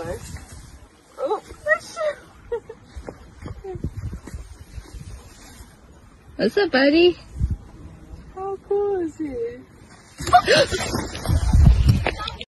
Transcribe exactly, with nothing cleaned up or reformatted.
boy. Oh, that's you. What's up, buddy? How cool is he?